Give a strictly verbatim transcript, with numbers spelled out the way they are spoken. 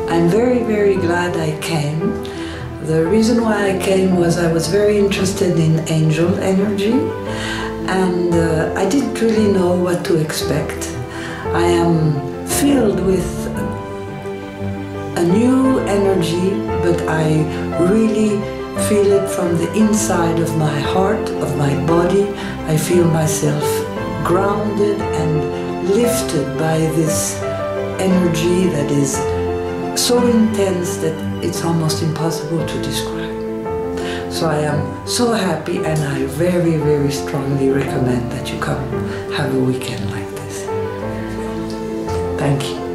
I'm very, very glad I came. The reason why I came was I was very interested in angel energy, and uh, I didn't really know what to expect. I am filled with a new energy, but I really feel it from the inside of my heart, of my body. I feel myself grounded and lifted by this energy that is so intense that it's almost impossible to describe. So I am so happy, and I very, very strongly recommend that you come have a weekend like this. Thank you.